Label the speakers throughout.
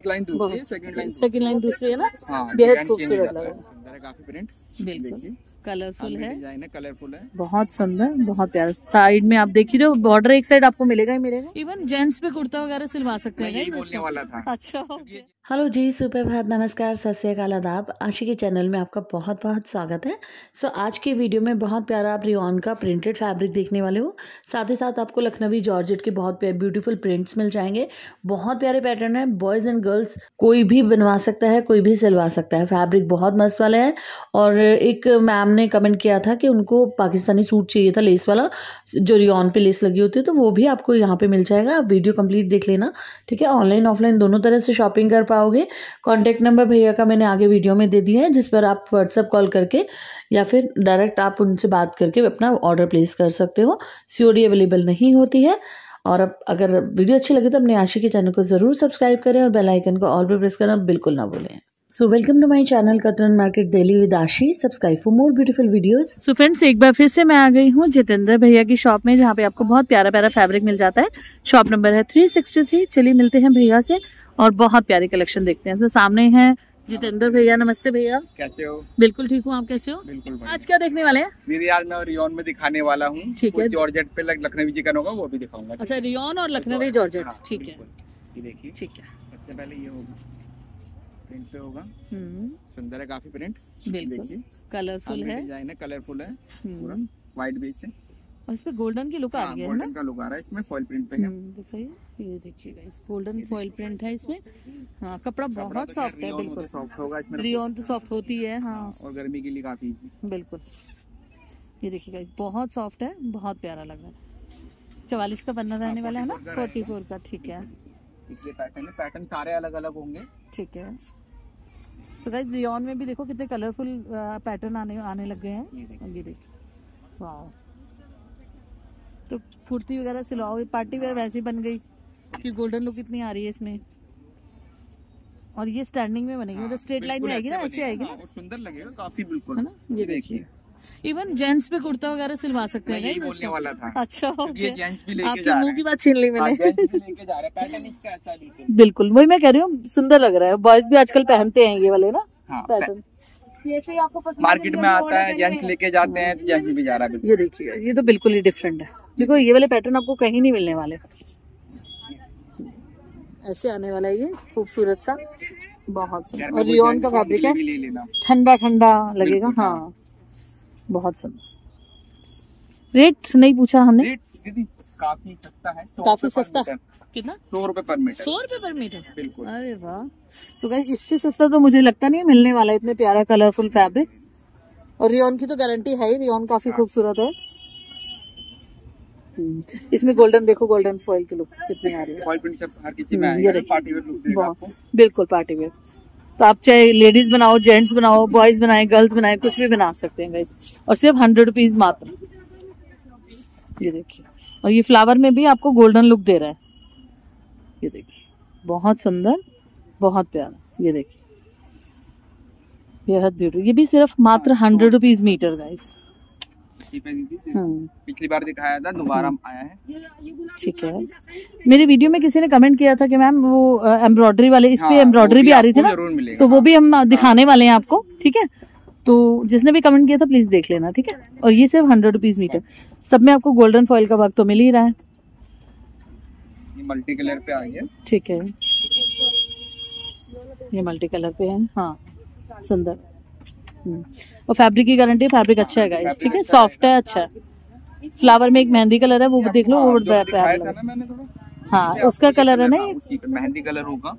Speaker 1: एक लाइन दूसरी,
Speaker 2: second line दूसरी है ना।
Speaker 1: हाँ,
Speaker 2: बेहद खूबसूरत लग रहा है,
Speaker 1: काफी प्रिंट
Speaker 2: बिल्कुल कलरफुल है,
Speaker 1: डिजाइन है, कलरफुल है,
Speaker 2: बहुत सुंदर, बहुत प्यारा। साइड में आप देख ही रहे हो बॉर्डर एक साइड आपको मिलेगा ही मिलेगा। इवन जेंट्स पे कुर्ता वगैरह सिलवा सकते हैं,
Speaker 1: यही बोलने वाला था।
Speaker 2: अच्छा,
Speaker 3: हेलो जी, सुप्रभात, नमस्कार, सत श्री अकाल, आदाब। आशी के चैनल में आपका बहुत बहुत स्वागत है। सो आज की वीडियो में बहुत प्यारा आप रियॉन का प्रिंटेड फैब्रिक देखने वाले हो। साथ ही साथ आपको लखनवी जॉर्जेट के बहुत ब्यूटीफुल प्रिंट्स मिल जाएंगे। बहुत प्यारे पैटर्न है, बॉयज़ एंड गर्ल्स कोई भी बनवा सकता है, कोई भी सिलवा सकता है। फैब्रिक बहुत मस्त वाला है। और एक मैम ने कमेंट किया था कि उनको पाकिस्तानी सूट चाहिए था लेस वाला, जो रियॉन पे लेस लगी होती है, तो वो भी आपको यहाँ पे मिल जाएगा। आप वीडियो कंप्लीट देख लेना, ठीक है। ऑनलाइन ऑफलाइन दोनों तरह से शॉपिंग कर पाओगे। कॉन्टैक्ट नंबर भैया का मैंने आगे वीडियो में दे दिया है, जिस पर आप व्हाट्सएप कॉल करके या फिर डायरेक्ट आप उनसे बात करके अपना ऑर्डर प्लेस कर सकते हो। सीओडी अवेलेबल नहीं होती है। और अब अगर वीडियो अच्छी लगे तो अपने आशी के चैनल को जरूर सब्सक्राइब करें और बेल आइकन को ऑल पे प्रेस करना बिल्कुल ना भूलें। So welcome to my channel Katran market daily with Ashi. Subscribe for more beautiful videos.
Speaker 2: So friends, एक बार फिर से मैं आ गई हूँ जितेंद्र भैया की शॉप में, जहाँ पे आपको बहुत प्यारा प्यारा फैब्रिक मिल जाता है। शॉप नंबर है 363। चलिए मिलते हैं भैया से और बहुत प्यारी कलेक्शन देखते हैं। तो सामने हैं जितेंद्र भैया। नमस्ते भैया,
Speaker 1: कैसे हो?
Speaker 2: बिल्कुल ठीक हूँ, आप कैसे हो?
Speaker 1: बिल्कुल।
Speaker 2: आज क्या देखने वाले हैं?
Speaker 1: दीदी आज मैं रियॉन में दिखाने वाला हूँ।
Speaker 2: ठीक है,
Speaker 1: जॉर्जेट पे लखनवी चिकन होगा वो भी दिखाऊंगा।
Speaker 2: अच्छा, रियॉन और लखनवी जॉर्जेट, ठीक है।
Speaker 1: ये देखिए,
Speaker 2: ठीक है।
Speaker 1: सबसे पहले ये होगा, प्रिंट पे होगा, सुंदर है काफी प्रिंट,
Speaker 2: बिल्कुल कलरफुल है,
Speaker 1: डिजाइन है, कलरफुल है, पूरा व्हाइट बेस से
Speaker 2: और इस पे गोल्डन की लुक आ रही है ना।
Speaker 1: गोल्डन का लुक आ रहा है इसमें, फॉइल प्रिंट पे है।
Speaker 2: दिखाइए, ये देखिएगा, इस गोल्डन फॉइल प्रिंट है इसमें। हाँ, कपड़ा बहुत सॉफ्ट है, बिल्कुल
Speaker 1: सॉफ्ट होगा इसमें।
Speaker 2: रियॉन तो सॉफ्ट होती है, हाँ,
Speaker 1: और गर्मी के लिए काफी
Speaker 2: बिल्कुल। ये देखिएगा, बहुत सॉफ्ट है, बहुत प्यारा लग रहा है। 44 का बनना रहने वाला है ना, 44 का, ठीक है।
Speaker 1: पैटर्न सारे अलग अलग होंगे,
Speaker 2: ठीक है। सो गाइस, रियॉन में भी देखो कितने कलरफुल पैटर्न आने लग गए हैं। ये देखिए, वाह। तो कुर्ती वगैरह सिलवाओ, पार्टी वेयर वैसी बन गई कि गोल्डन लुक इतनी आ रही है इसमें। और ये स्टैंडिंग में बनेगी, मतलब स्ट्रेट लाइन में आएगी ना, ऐसे आएगी ना,
Speaker 1: सुंदर लगेगा काफी, बिल्कुल
Speaker 2: है ना। ये देखिए, इवन जेंट्स पे कुर्ता वगैरह सिलवा सकते हैं।
Speaker 1: यही बोलने वाला था।
Speaker 2: अच्छा,
Speaker 1: ये जेंट्स भी लेके
Speaker 2: आपके मुंह की बात छीन ली मैंने।
Speaker 1: जेंट्स भी लेके जा रहे हैं, पैटर्न इसका अच्छा है,
Speaker 2: बिल्कुल वही मैं कह रही हूँ, सुंदर लग रहा है। बॉयज भी आजकल पहनते हैं ये वाले ना पैटर्न।
Speaker 1: जैसे आपको मार्केट में आता है, जेंट्स लेके जाते हैं, जेंट्स भी जा रहा है।
Speaker 2: ये देखिए, ये तो बिल्कुल ही डिफरेंट है। देखो, ये वाले पैटर्न आपको कहीं नहीं मिलने वाले, ऐसे आने वाला है ये खूबसूरत सा, बहुत सुंदर। और रियॉन का फैब्रिक है, ठंडा ठंडा लगेगा, हाँ, बहुत सुंदर। रेट नहीं पूछा हमने,
Speaker 1: रेट काफी सस्ता है,
Speaker 2: काफी सस्ता। कितना?
Speaker 1: 100 रुपए पर मीटर।
Speaker 2: 100 रुपए पर मीटर,
Speaker 1: बिल्कुल।
Speaker 2: अरे वाह। सो गाइस, इससे सस्ता तो मुझे लगता नहीं है मिलने वाला, इतने प्यारा कलरफुल फैब्रिक। और रियॉन की तो गारंटी है ही, रियॉन काफी खूबसूरत है। इसमें गोल्डन देखो, गोल्डन फॉइल की लुक कितनी आ रही है।
Speaker 1: फॉइल प्रिंट सब हर किसी में आएगा, पार्टी वेयर लुक देगा आपको।
Speaker 2: बिल्कुल पार्टी वेयर। तो आप चाहे लेडीज बनाओ, जेंट्स बनाओ, बॉयज बनाए, गर्ल्स बनाए, कुछ भी बना सकते हैं गाइस। और सिर्फ 100 रुपीज मात्र। ये देखिए, और ये फ्लावर में भी आपको गोल्डन लुक दे रहा है। ये देखिए, बहुत सुंदर, बहुत प्यारा। ये देखिए, बेहद ब्यूटीफुल। ये भी सिर्फ मात्र 100 रुपीज मीटर गाइस।
Speaker 1: पिछली बार दिखाया था, दोबारा आया है,
Speaker 2: ठीक है। मेरे वीडियो में किसी ने कमेंट किया था कि मैम वो एम्ब्रॉयडरी वाले, इस पे एम्ब्रॉयडरी भी आ रही थी ना, तो वो भी हम दिखाने वाले हैं आपको, ठीक है। तो जिसने भी कमेंट किया था प्लीज देख लेना, ठीक है। और ये सिर्फ 100 रुपीज मीटर। सब में आपको गोल्डन फॉइल का वर्क तो मिल ही रहा है।
Speaker 1: ये मल्टी कलर पे आ गया, ठीक
Speaker 2: है। ये मल्टी कलर पे है, हाँ, सुंदर। और फैब्रिक की गारंटी, फैब्रिक अच्छा है गाइस, ठीक है, सॉफ्ट है, अच्छा है। फ्लावर में एक मेहंदी कलर है, वो देख लो, वो बड़ा प्यारा लग रहा है। हाँ, उसका कलर है ना,
Speaker 1: मेहंदी कलर होगा।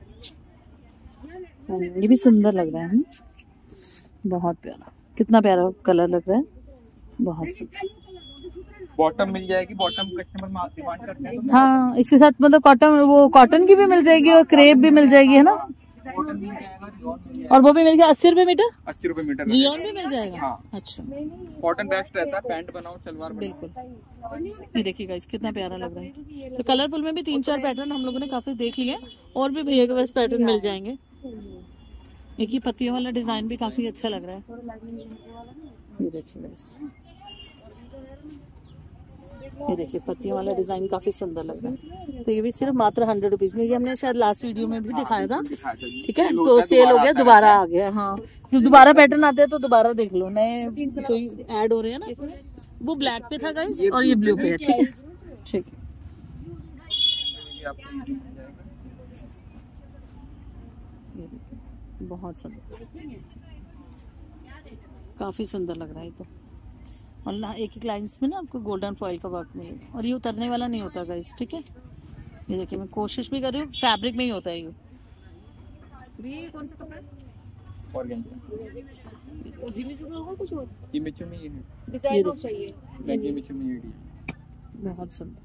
Speaker 2: ये भी सुंदर लग रहा है, बहुत प्यारा, कितना प्यारा कलर लग रहा है, बहुत सुंदर।
Speaker 1: बॉटम मिल जाएगी, बॉटम कस्टमर डिमांड करते हैं।
Speaker 2: हाँ, इसके साथ मतलब कॉटन की भी मिल जाएगी और क्रेप भी मिल जाएगी, है ना। और वो भी मिल गया 80 रुपए मीटर।
Speaker 1: 80 रुपए मीटर।
Speaker 2: रियॉन भी मिल जाएगा, हाँ। अच्छा,
Speaker 1: कॉटन बेस्ट रहता है, पैंट बनाओ, सलवार बनाओ।
Speaker 2: बिल्कुल। ये देखिएगा, इस कितना प्यारा लग रहा है। तो कलरफुल में भी 3-4 पैटर्न हम लोगों ने काफी देख लिए, और भी भैया के पास पैटर्न मिल जाएंगे। एक ही पत्तियों वाला डिजाइन भी काफी अच्छा लग रहा है। ये देखिएगा, ये देखिए पत्तियों वाला डिजाइन काफी सुंदर लग रहा है। तो ये भी सिर्फ मात्र 100 रुपीज में। ये हमने शायद लास्ट वीडियो में भी दिखाया था, ठीक है। तो सेल हो गया, दोबारा आ गया। हाँ, जब दोबारा पैटर्न आते हैं तो दोबारा देख लो, नए जो ऐड हो रहे हैं ना। वो ब्लैक पे था गाइस और ये ब्लू पे है, ठीक है, ठीक है। बहुत सुंदर, काफी सुंदर लग रहा है तो। और ना एक एक लाइन्स में ना आपको गोल्डन फॉइल का वर्क मिलेगा, और ये उतरने वाला नहीं होता गाइस, ठीक है। ये देखिए मैं कोशिश भी कर रही हूँ, फैब्रिक में ही होता है ये।
Speaker 4: कौन सा कपड़ा है?
Speaker 1: तो
Speaker 4: जिमी चुमी होगा कुछ और?
Speaker 1: जिमी चुमी है,
Speaker 4: डिजाइन और चाहिए।
Speaker 1: जिमी चुमी है,
Speaker 2: बहुत सुंदर,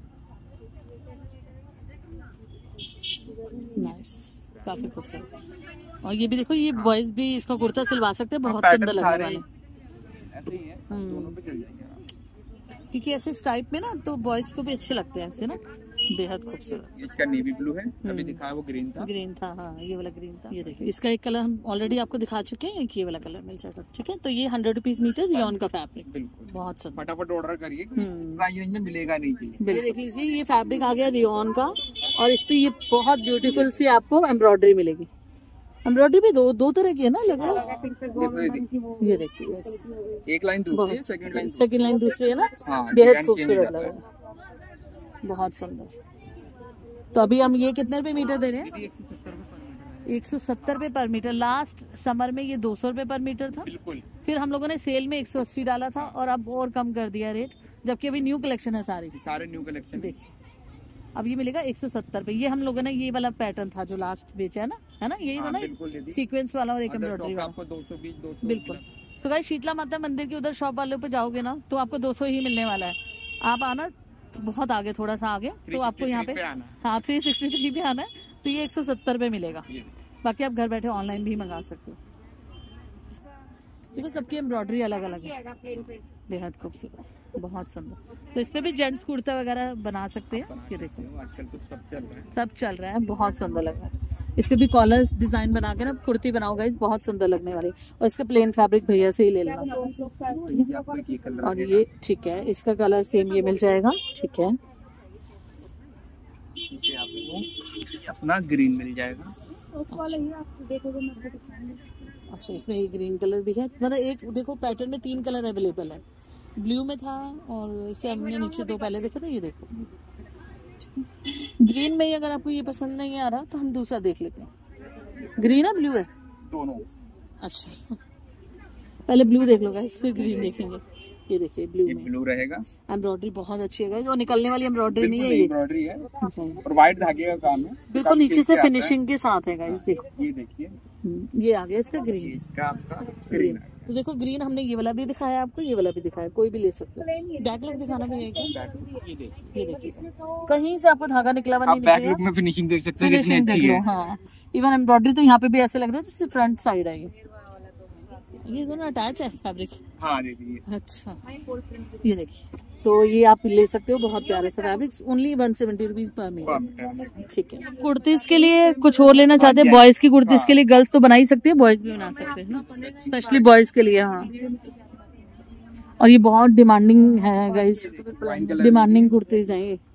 Speaker 2: नाइस, काफी खूबसूरत। और ये भी देखो, ये बॉयज भी इसका कुर्ता सिलवा सकते हैं, बहुत सुंदर लगने वाला है।
Speaker 1: ऐसे ही है, दोनों पे चल जाएंगे आराम।
Speaker 2: क्योंकि ऐसे इस टाइप में ना तो बॉयज को भी अच्छे लगते हैं ऐसे ना, बेहद खूबसूरत।
Speaker 1: इसका नेवी ब्लू है, अभी दिखाया वो ग्रीन था।
Speaker 2: ग्रीन था, हाँ ये वाला ग्रीन था। ये देखिए इसका एक कलर हम ऑलरेडी आपको दिखा चुके हैं, ये वाला कलर मिल जाएगा, ठीक है। तो ये 100 रुपीज मीटर रियॉन का फैब्रिक,
Speaker 1: बिल्कुल
Speaker 2: बहुत सुंदर।
Speaker 1: फटाफट ऑर्डर करिए, प्राइस रेंज में मिलेगा नहीं चाहिए।
Speaker 2: ये देख लीजिए, ये फैब्रिक आ गया रियॉन का, और इस पे ये बहुत ब्यूटीफुल सी आपको एम्ब्रॉयडरी मिलेगी। एम्ब्रॉयडरी भी दो तरह की है ना, अलग अलग। ये देखिए
Speaker 1: एक लाइन दूसरी है,
Speaker 2: सेकंड लाइन दूसरी है ना,
Speaker 1: हाँ,
Speaker 2: बेहद खूबसूरत लग रहा है, बहुत सुंदर। तो अभी हम ये कितने रुपए मीटर दे रहे हैं? 170 रुपए पर मीटर। लास्ट समर में ये 200 रुपए पर मीटर था,
Speaker 1: बिल्कुल।
Speaker 2: फिर हम लोगों ने सेल में 180 डाला था, और अब और कम कर दिया रेट, जबकि अभी न्यू कलेक्शन है
Speaker 1: सारे न्यू कलेक्शन।
Speaker 2: देखिए अब ये मिलेगा 170 रुपए। ये हम लोगों ने ये वाला पैटर्न था जो लास्ट बेचा है ना, यही था ना, सीक्वेंस वाला और एक एम्ब्रॉयडरी वाला।
Speaker 1: आपको 220
Speaker 2: बिल्कुल। सो गाइस, शीतला माता मंदिर के उधर शॉप वालों पे जाओगे ना तो आपको 200 ही मिलने वाला है। आप आना बहुत आगे, थोड़ा सा आगे, तो आपको यहाँ पे हाँ 363 पे आना है, तो ये 170 रुपए मिलेगा। बाकी आप घर बैठे ऑनलाइन भी मंगा सकते हो। देखो सबकी एम्ब्रॉयडरी अलग अलग है, बेहद खूबसूरत, बहुत सुंदर। तो इस पे भी जेंट्स कुर्ता वगैरह बना सकते हैं। ये देखो
Speaker 1: आजकल तो
Speaker 2: सब चल रहा है, बहुत सुंदर लग रहा है। इस पे भी कॉलर डिजाइन बना के ना कुर्ती बनाओ गाइस, बहुत सुंदर लगने वाली। और इसका प्लेन फैब्रिक भैया से ही ले लेना। और ये ठीक है, इसका कलर सेम ये मिल जाएगा, ठीक है।
Speaker 1: आपको अपना ग्रीन मिल जाएगा।
Speaker 2: अच्छा, इसमें ये ग्रीन कलर भी है, मतलब एक देखो पैटर्न में 3 कलर अवेलेबल है। ब्लू में था, और इसे हमने नीचे 2 पहले देखे थे। ये देखो ग्रीन में ही अगर आपको ये पसंद नहीं आ रहा तो हम दूसरा देख लेते हैं। ग्रीन है ब्लू है
Speaker 1: दोनों?
Speaker 2: अच्छा पहले ब्लू देख लो गाइस, फिर ग्रीन देखेंगे। ये देखिए ब्लू में
Speaker 1: ब्लू रहेगा,
Speaker 2: एम्ब्रॉयडरी बहुत अच्छी है गाइस, और निकलने वाली एम्ब्रॉयडरी नहीं है, ये
Speaker 1: एम्ब्रॉयडरी है और व्हाइट धागे का काम है,
Speaker 2: बिल्कुल नीचे से फिनिशिंग के साथ है गाइस। देखो
Speaker 1: ये देखिए,
Speaker 2: ये आ गया इसका ग्रीन,
Speaker 1: ग्रीन।
Speaker 2: तो देखो ग्रीन हमने ये वाला भी दिखाया आपको, ये वाला भी दिखाया, कोई भी ले सकते हो। बैक लुक दिखाना भी है, ये देखिए कहीं से आपको धागा निकला हुआ नहीं
Speaker 1: निकलेगा। बैक लुक में फिनिशिंग देख सकते हैं कितनी अच्छी है।
Speaker 2: हाँ, इवन एम्ब्रॉयडरी तो यहाँ पे भी ऐसे लग रहा है जैसे फ्रंट साइड है। ये दोनों अटैच है फैब्रिक।
Speaker 1: हाँ देखिए,
Speaker 2: अच्छा ये देखिए, तो ये आप ले सकते हो, बहुत प्यारे से fabric, only 170 rupees per meter, ठीक है। कुर्तीज के लिए कुछ और लेना चाहते हैं, बॉयज की कुर्तीज के लिए गर्ल्स तो बना ही सकती है, बॉयज भी बना सकते हैं, स्पेशली बॉयज के लिए। हाँ, और ये बहुत डिमांडिंग है गाइस, डिमांडिंग कुर्तीज हैं ये।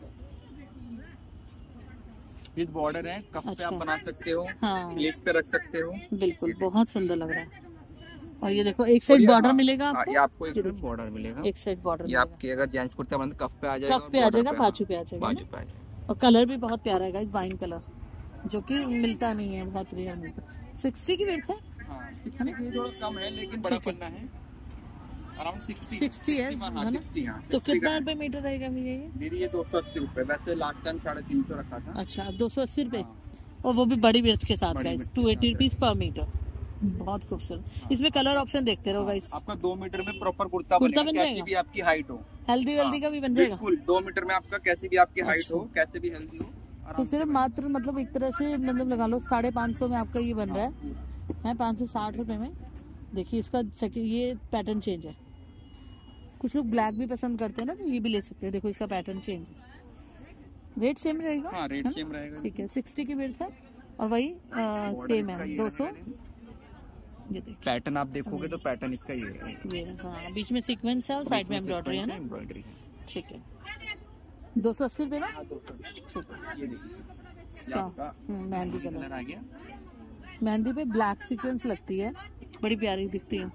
Speaker 1: विद बॉर्डर है, कफ पे आप बना सकते हो,
Speaker 2: हाँ
Speaker 1: लेग पे रख सकते हो,
Speaker 2: बिल्कुल बहुत सुंदर लग रहा है। और ये देखो एक साइड बॉर्डर मिलेगा आपको,
Speaker 1: ये आपको एक साइड बॉर्डर मिलेगा,
Speaker 2: एक साइड बॉर्डर।
Speaker 1: ये आपके अगर जेंट्स कुर्ता बना तो कफ पे आ जाएगा,
Speaker 2: कफ पे आ जाएगा, बाजू पे आ जाएगा,
Speaker 1: बाजू पे आ जाएगा।
Speaker 2: और कलर भी बहुत प्यारा है गाइस, वाइन कलर, जो कि मिलता नहीं है, बहुत रेयर मिलता है। 60 की वेट है,
Speaker 1: थोड़ा कम है लेकिन बड़ा पन्ना है, अराउंड
Speaker 2: 60 है ना। तो कितना रुपए मीटर रहेगा भैया ये?
Speaker 1: दीदी ये 280 रुपए, वैसे लास्ट टाइम 350 रखा था।
Speaker 2: अच्छा, अब 280 रुपए, और वो भी बड़ी विड्थ के साथ गाइस, 280 रुपीज पर मीटर, बहुत खूबसूरत। इसमें कलर ऑप्शन देखते रहो गाइस।
Speaker 1: आपका 2 मीटर में प्रॉपर कुर्ता बन जाएगा, कैसी भी आपकी हाइट हो,
Speaker 2: हेल्दी वेल्दी का भी बन जाएगा,
Speaker 1: बिल्कुल 2 मीटर में आपका कैसी भी आपकी हाइट हो, कैसे भी हेल्दी हो।
Speaker 2: तो सिर्फ मात्र मतलब एक तरह से मतलब लगा लो 550 में आपका ये बन रहा है 560 रुपए में। देखिए इसका ये पैटर्न चेंज है, कुछ लोग ब्लैक भी पसंद करते हैं ना, तो ये भी ले सकते हैं। देखो इसका पैटर्न चेंज है, रेट सेम रहेगा।
Speaker 1: हाँ, रेट सेम रहेगा,
Speaker 2: ठीक है। 60 की वेट है, और वही सेम है 200। ये देखिए पैटर्न
Speaker 1: आप देखोगे तो पैटर्न इसका ये है,
Speaker 2: हाँ, बीच में सीक्वेंस है और साइड में एम्ब्रॉयडरी है ना, ठीक है, 280 रुपये ना।
Speaker 1: हाँ, 280।
Speaker 2: ठीक है,
Speaker 1: ये देखिए, ये
Speaker 2: इसका
Speaker 1: आपका
Speaker 2: मेहंदी
Speaker 1: कलर
Speaker 2: कलर।
Speaker 1: आ गया।
Speaker 2: मेहंदी पे ब्लैक सीक्वेंस लगती है, बड़ी प्यारी दिखती है।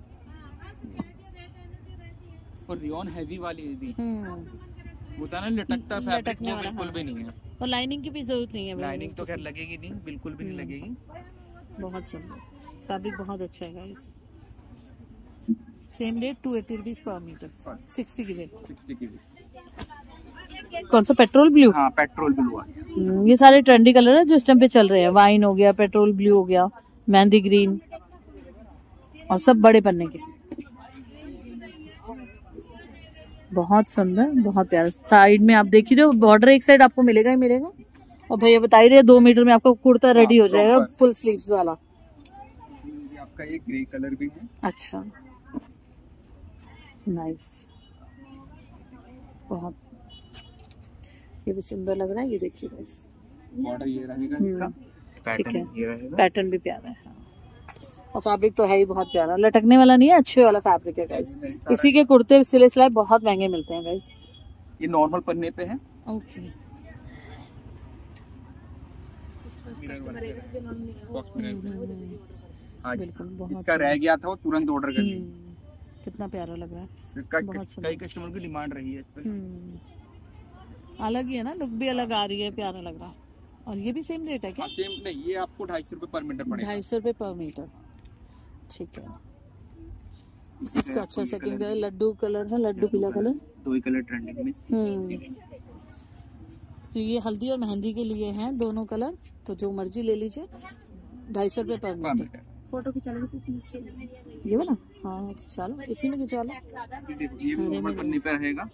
Speaker 1: और रियोन हैवी वाली है दी। होता ना लटकता
Speaker 2: लटकने
Speaker 1: फैब्रिक, वो
Speaker 2: वाला,
Speaker 1: बिल्कुल
Speaker 2: हाँ।
Speaker 1: भी नहीं है।
Speaker 2: और लाइनिंग की भी जरूरत नहीं है।
Speaker 1: लाइनिंग तो खैर लगेगी नहीं, बिल्कुल भी नहीं लगेगी।
Speaker 2: बहुत सुंदर फैब्रिक, बहुत अच्छा है guys. Same rate 280 rupees per meter, 60 की रेट।
Speaker 1: 60 की।
Speaker 2: कौन सा, पेट्रोल ब्लू?
Speaker 1: हाँ, पेट्रोल ब्लू आ गया।
Speaker 2: ये सारे ट्रेंडी कलर है जो इस टाइम पे चल रहे हैं। वाइन हो गया, पेट्रोल ब्लू हो गया, मेहंदी ग्रीन, और सब बड़े पन्ने के। बहुत सुंदर, बहुत प्यारा। साइड में आप देख ही रहे हो, बॉर्डर एक साइड आपको मिलेगा ही मिलेगा। और भैया बता ही रहे 2 मीटर में आपका कुर्ता रेडी हो जाएगा, फुल स्लीव्स वाला।
Speaker 1: ये आपका ये ग्रे कलर भी है।
Speaker 2: अच्छा, नाइस, बहुत, ये भी सुंदर लग रहा है। ये देखिए गाइस,
Speaker 1: बॉर्डर ये रहेगा इसका,
Speaker 2: ठीक
Speaker 1: पैटर्न
Speaker 2: है,
Speaker 1: ये रहेगा।
Speaker 2: पैटर्न भी प्यारा है। हाँ। और फैब्रिक तो है ही बहुत प्यारा, लटकने वाला नहीं है, अच्छे वाला फैब्रिक है गाइस। इसी के कुर्ते सिले सिलाए बहुत महंगे मिलते हैं गाइस।
Speaker 1: ये नॉर्मल पन्ने पे है।
Speaker 2: ओके,
Speaker 1: हाँ,
Speaker 2: बिल्कुल, बहुत
Speaker 1: इसका रह गया था वो तुरंत ऑर्डर कर लिया।
Speaker 2: कितना प्यारा लग रहा है, बहुत सुंदर।
Speaker 1: कई कस्टमर की डिमांड रही है इस पे।
Speaker 2: अलग ही है ना, लुक भी अलग आ रही है, प्यारा लग रहा है। और ये भी सेम रेट है क्या?
Speaker 1: सेम नहीं, ये आपको 250 रुपए पर मीटर पड़ेगा।
Speaker 2: 250 रुपये पर मीटर, ठीक है। इसका अच्छा सेकंड कलर लड्डू कलर है, लड्डू पीला कलर,
Speaker 1: 2 ही कलर ट्रेंडिंग में।
Speaker 2: तो ये हल्दी और मेहंदी के लिए हैं दोनों कलर, तो जो मर्जी ले लीजिए। 250 रुपये पर मीटर।
Speaker 4: फोटो खिंचा लेंगे तो इसमें
Speaker 2: ये वाला, हाँ चलो इसी में खिंचा लो।
Speaker 1: ये नॉर्मल पन्ने पे रहेगा।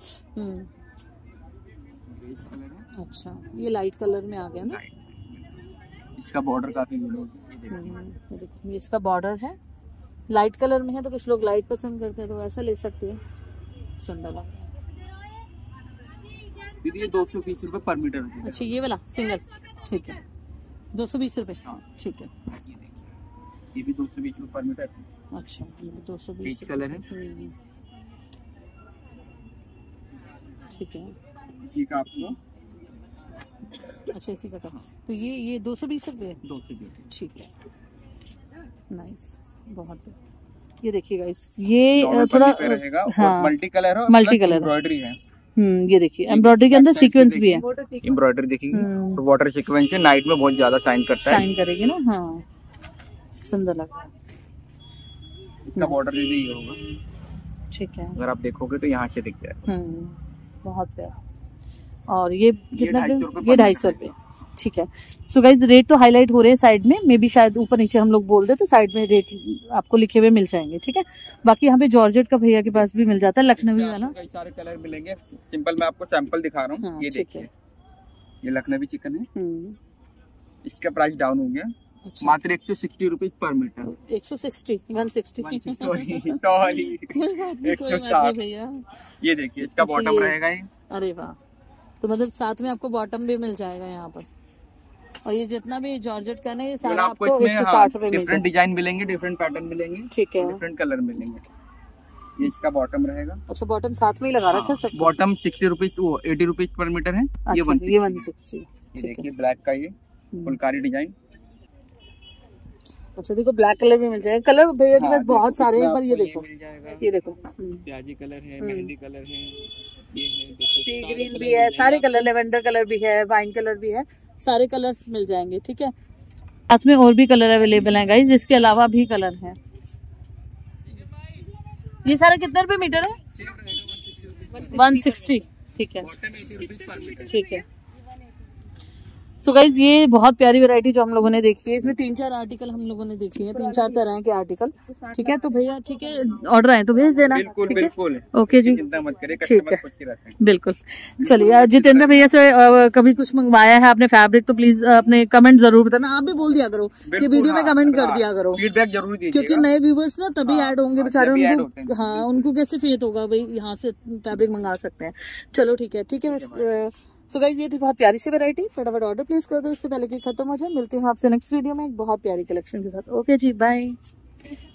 Speaker 2: अच्छा, ये लाइट कलर में आ गया ना।
Speaker 1: इसका बॉर्डर काफी
Speaker 2: ये देखिए, इसका बॉर्डर है, लाइट कलर में है, तो कुछ लोग लाइट पसंद करते हैं तो ऐसा ले सकते हैं, सुंदर लग रहा है।
Speaker 1: दीदी ये 220 रुपए पर मीटर है।
Speaker 2: अच्छा, ये वाला सिंगल, ठीक है, 220 रुपये,
Speaker 1: हाँ।
Speaker 2: ठीक है।
Speaker 1: ये भी 220 रुपए पर मीटर।
Speaker 2: अच्छा, ये भी 220
Speaker 1: पीच कलर है।
Speaker 2: ठीक है,
Speaker 1: इसी का आपको,
Speaker 2: अच्छा इसी का तो ये 220 रुपये,
Speaker 1: 220।
Speaker 2: ठीक है, नाइस, बहुत। ये देखिएगा, ये थोड़ा
Speaker 1: रहेगा।
Speaker 2: हाँ,
Speaker 1: मल्टी कलर है,
Speaker 2: मल्टी कलर
Speaker 1: एम्ब्रॉयडरी है।
Speaker 2: ये देखिए, एम्ब्रॉयडरी के अंदर सीक्वेंस भी है।
Speaker 1: एम्ब्रॉयडरी देखिए, वाटर सीक्वेंस है, नाइट में बहुत ज्यादा शाइन करता है।
Speaker 2: शाइन करेगी ना, हाँ, सुंदर लग रहा है।
Speaker 3: इसका बॉर्डर दीदी ये होगा,
Speaker 2: ठीक है।
Speaker 3: अगर आप देखोगे तो यहाँ से दिख जाएगा।
Speaker 2: बहुत प्यारा। और ये कितना?
Speaker 3: 250 रुपए
Speaker 2: ये 250 रुपये, ठीक है। सो गाइज रेट तो हाईलाइट हो रहे हैं साइड में, मे बी शायद ऊपर नीचे हम लोग बोल दे तो साइड में रेट आपको लिखे हुए मिल जाएंगे, ठीक है। बाकी यहाँ पे जॉर्जेट का भैया के पास भी मिल जाता है, लखनवी वाला।
Speaker 1: कई सारे कलर मिलेंगे, सिंपल मैं आपको सैंपल दिखा रहा हूँ।
Speaker 2: हाँ,
Speaker 1: ये
Speaker 2: ठीक है।
Speaker 1: देखिए, ये लखनवी चिकन है, इसका प्राइस डाउन हो गया,
Speaker 2: अच्छा।
Speaker 1: मात्र 160 रुपीज पर मीटर।
Speaker 2: 160 160
Speaker 1: सॉरी
Speaker 2: कोई बात नहीं, कोई बात नहीं भैया।
Speaker 1: ये देखिए, इसका
Speaker 2: अच्छा,
Speaker 1: बॉटम
Speaker 2: ये-
Speaker 1: रहेगा ये।
Speaker 2: अरे वाह, तो मतलब साथ में आपको बॉटम भी मिल जाएगा यहाँ पर। और ये जितना भी जॉर्जेट का ना, ये सारा आपको 160 रुपए
Speaker 1: डिफरेंट
Speaker 2: मिलेगा।
Speaker 1: डिजाइन मिलेंगे, डिफरेंट पैटर्न मिलेंगे,
Speaker 2: ठीक है।
Speaker 1: डिफरेंट कलर मिलेंगे। ये इसका बॉटम रहेगा।
Speaker 2: अच्छा, बॉटम साथ में ही लगा रखा है सब।
Speaker 1: बॉटम 60 रुपीज, वो 80 रुपीज पर मीटर है। ये
Speaker 2: अच्छा,
Speaker 1: 160
Speaker 2: ये 160,
Speaker 1: ये
Speaker 2: ठीक है।
Speaker 1: देखिए, ब्लैक का ये फुलकारी डिजाइन।
Speaker 2: अच्छा, देखो ब्लैक कलर भी मिल जाएगा। कलर भैया के पास बहुत सारे हैं, पर ये देखो,
Speaker 1: मिल जाएगा,
Speaker 2: ये देखो,
Speaker 1: प्याजी कलर है, मेहंदी कलर है, ये है देखो,
Speaker 2: सी ग्रीन भी है, सारे कलर, लेवेंडर कलर भी है, वाइन कलर भी है, सारे कलर्स मिल जाएंगे, ठीक है। साथ में और भी कलर अवेलेबल हैं गाइस, इसके अलावा भी कलर हैं। ये सारा कितने रुपए मीटर है? 160, ठीक है, ठीक है। सो गाइज ये बहुत प्यारी वैरायटी जो हम लोगों ने देखी है, इसमें 3-4 आर्टिकल हम लोगों ने देख लिए हैं, 3-4 तरह के आर्टिकल, ठीक है। तो भैया ठीक है, ऑर्डर आए तो भेज देना,
Speaker 1: बिल्कुल
Speaker 2: ठीक है?
Speaker 1: बिल्कुल,
Speaker 2: ओके जी,
Speaker 1: चिंता मत करिए,
Speaker 2: ठीक
Speaker 1: कस्टमर
Speaker 2: है,
Speaker 1: खुश ही रहते हैं।
Speaker 2: बिल्कुल। चलिए, जितेंद्र भैया से कभी कुछ मंगवाया है आपने फैब्रिक तो प्लीज अपने कमेंट जरूर बताना। आप भी बोल दिया करो कि वीडियो में कमेंट कर दिया करो,
Speaker 1: फीडबैक जरूर दीजिएगा,
Speaker 2: क्योंकि नए व्यूवर्स ना तभी ऐड होंगे बेचारे,
Speaker 1: तभी add
Speaker 2: उनको
Speaker 1: होते हैं।
Speaker 2: हाँ, उनको कैसे फेथ होगा भाई यहाँ से फैब्रिक मंगा सकते हैं। चलो ठीक है, ठीक है। सो गाइज ये थी बहुत प्यारी सी वैरायटी, फटाफट ऑर्डर प्लेस कर दो इससे पहले कि खत्म हो जाए। मिलती हूँ आपसे नेक्स्ट वीडियो में एक बहुत प्यारी कलेक्शन के साथ। ओके जी, बाय।